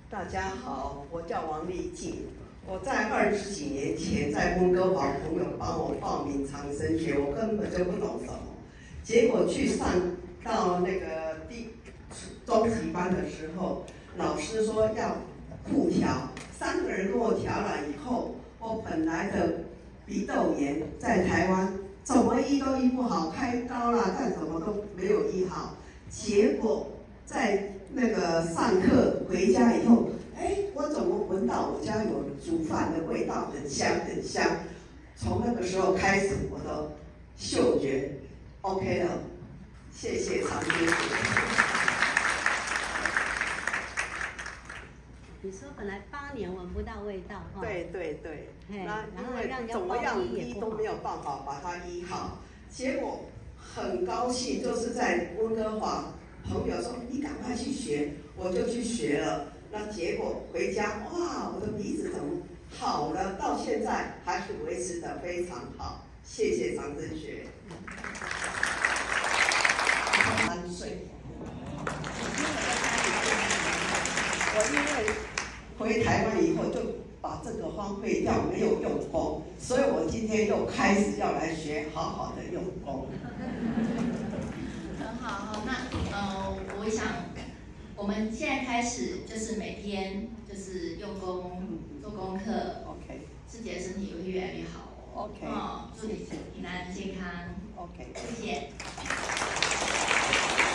大家好，我叫王丽静。我在20几年前在温哥华，朋友帮我报名长生学，我根本就不懂什么。结果去上到那个中级班的时候，老师说要互调，3个人跟我调了以后，我本来的鼻窦炎在台湾怎么医都医不好，开刀啦，干什么都没有医好。结果在那个上课回家以后，我怎么闻到我家有煮饭的味道，很香很香。从那个时候开始，我的嗅觉 OK 了。谢谢常师傅。 你说本来8年闻不到味道哈？ 对对对。那因为让怎么样医都没有办法把它医好，结果很高兴，就是在温哥华，朋友说你赶快去学，我就去学了。那结果回家，哇，我的鼻子怎么好了？到现在还是维持得非常好。谢谢常生学。3岁，我因为回台湾以后就把这个荒废掉，没有用功，所以我今天又开始要来学，好好的用功。 很好，那我想我们现在开始就是每天就是用功做功课 ，OK， 自己的身体会越来越好哦。 OK， 祝你平安健康。 OK， 谢谢。